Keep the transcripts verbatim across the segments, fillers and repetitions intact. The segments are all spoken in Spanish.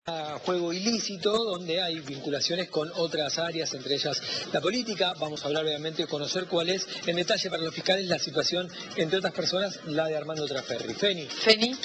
Juego ilícito, donde hay vinculaciones con otras áreas, entre ellas la política. Vamos a hablar obviamente, conocer cuál es en detalle para los fiscales la situación, entre otras personas, la de Armando Traferri. Feni. Feni.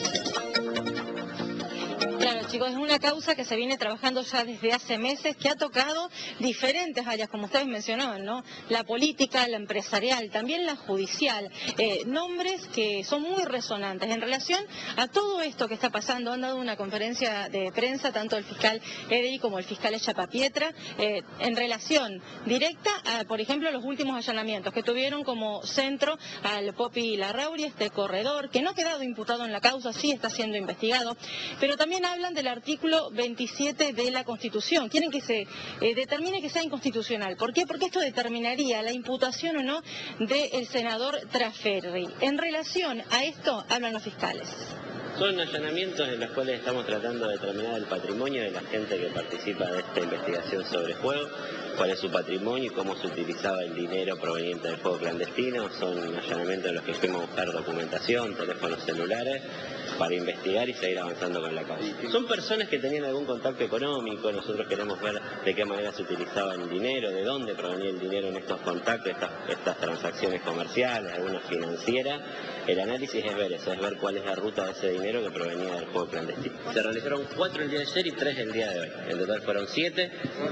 Claro, chicos, es una causa que se viene trabajando ya desde hace meses, que ha tocado diferentes áreas, como ustedes mencionaban, ¿no? La política, la empresarial, también la judicial, eh, nombres que son muy resonantes. En relación a todo esto que está pasando, han dado una conferencia de prensa, tanto el fiscal Eddy como el fiscal Echapapietra, eh, en relación directa a, por ejemplo, los últimos allanamientos que tuvieron como centro al Popi Larrauri, este corredor, que no ha quedado imputado en la causa, sí está siendo investigado, pero también hablan del artículo veintisiete de la Constitución. Quieren que se eh, determine que sea inconstitucional. ¿Por qué? Porque esto determinaría la imputación o no del senador Traferri. En relación a esto, hablan los fiscales. Son allanamientos en los cuales estamos tratando de determinar el patrimonio de la gente que participa de esta investigación sobre juego, cuál es su patrimonio y cómo se utilizaba el dinero proveniente del juego clandestino. Son allanamientos en los que fuimos a buscar documentación, teléfonos celulares, para investigar y seguir avanzando con la causa. Son personas que tenían algún contacto económico. Nosotros queremos ver de qué manera se utilizaba el dinero, de dónde provenía el dinero en estos contactos, estas, estas transacciones comerciales, algunas financieras. El análisis es ver eso, es ver cuál es la ruta de ese dinero que provenía del juego clandestino. Se realizaron cuatro el día de ayer y tres el día de hoy. En total fueron siete.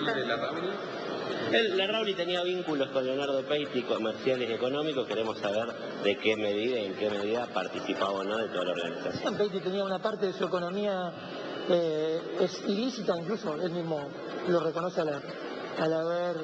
El Larrauri tenía vínculos con Leonardo Peiti, comerciales y económicos. Queremos saber de qué medida y en qué medida participaba o no de toda la organización. Peiti tenía una parte de su economía eh, es ilícita, incluso él mismo lo reconoce al, al haber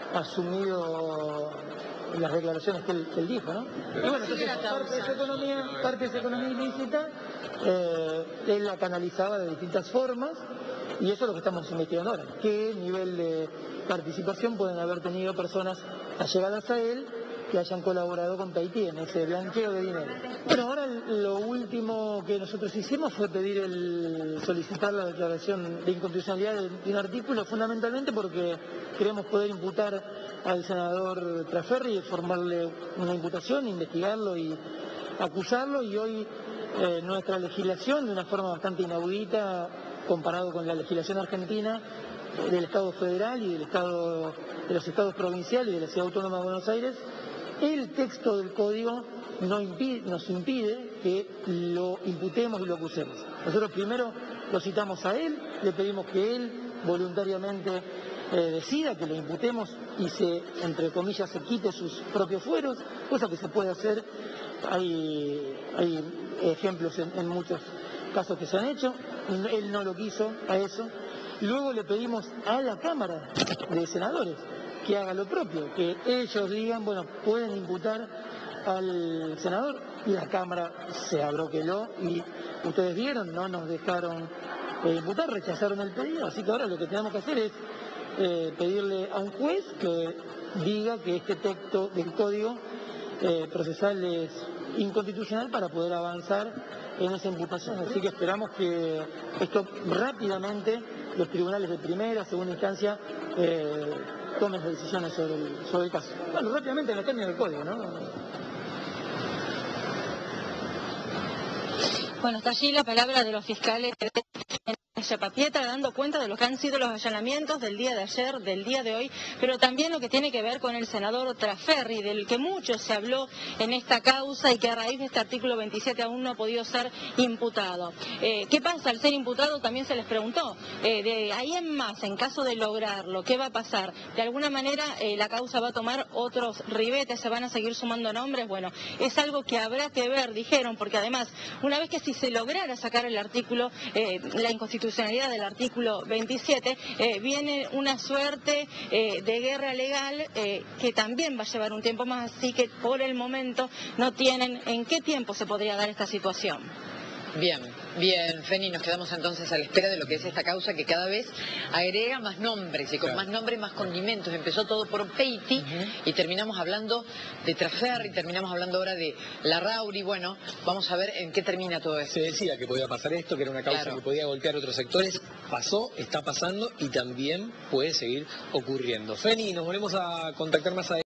asumido las declaraciones que él, que él dijo, ¿no? Y bueno, entonces parte de su economía, parte de su economía ilícita, eh, él la canalizaba de distintas formas, y eso es lo que estamos investigando ahora. ¿Qué nivel de participación pueden haber tenido personas allegadas a él que hayan colaborado con Peiti en ese blanqueo de dinero? Bueno, ahora lo último que nosotros hicimos fue pedir el solicitar la declaración de inconstitucionalidad de un artículo, fundamentalmente porque queremos poder imputar al senador Traferri, formarle una imputación, investigarlo y acusarlo, y hoy eh, nuestra legislación, de una forma bastante inaudita comparado con la legislación argentina, del Estado Federal y del Estado, de los Estados provinciales y de la Ciudad Autónoma de Buenos Aires, el texto del código no impide, nos impide que lo imputemos y lo acusemos. Nosotros primero lo citamos a él, le pedimos que él voluntariamente eh, decida que lo imputemos y se, entre comillas, se quite sus propios fueros, cosa que se puede hacer. Hay, hay ejemplos en, en muchos casos que se han hecho. Él no lo quiso a eso. Luego le pedimos a la Cámara de Senadores que haga lo propio, que ellos digan, bueno, pueden imputar al senador, y la Cámara se abroqueló y ustedes vieron, no nos dejaron eh, imputar, rechazaron el pedido, así que ahora lo que tenemos que hacer es eh, pedirle a un juez que diga que este texto del Código eh, Procesal es inconstitucional para poder avanzar en esa imputación. Así que esperamos que esto rápidamente los tribunales de primera, segunda instancia eh, tomen decisiones sobre el, sobre el caso. Bueno, rápidamente en los términos del código, ¿no? Bueno, está allí la palabra de los fiscales Echapapietra, dando cuenta de lo que han sido los allanamientos del día de ayer, del día de hoy, pero también lo que tiene que ver con el senador Traferri, del que mucho se habló en esta causa y que a raíz de este artículo veintisiete aún no ha podido ser imputado. Eh, ¿Qué pasa al ser imputado? También se les preguntó. Eh, de ahí en más, en caso de lograrlo, ¿qué va a pasar? De alguna manera eh, la causa va a tomar otros ribetes, se van a seguir sumando nombres. Bueno, es algo que habrá que ver, dijeron, porque además, una vez que si se lograra sacar el artículo, eh, la inconstitucionalidad del artículo veintisiete, eh, viene una suerte eh, de guerra legal eh, que también va a llevar un tiempo más, así que por el momento no tienen en qué tiempo se podría dar esta situación. Bien, bien, Feni, nos quedamos entonces a la espera de lo que es esta causa que cada vez agrega más nombres y con claro. más nombres, más condimentos. Empezó todo por Peiti uh-huh. y terminamos hablando de Traferri, terminamos hablando ahora de Larrauri. Bueno, vamos a ver en qué termina todo esto. Se decía que podía pasar esto, que era una causa claro. que podía golpear otros sectores. Pasó, está pasando y también puede seguir ocurriendo. Feni, nos volvemos a contactar más adelante.